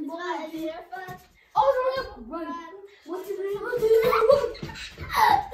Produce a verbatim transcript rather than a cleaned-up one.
drei, vier, fünf. Oh, run. One, two, three, one, two, three, one.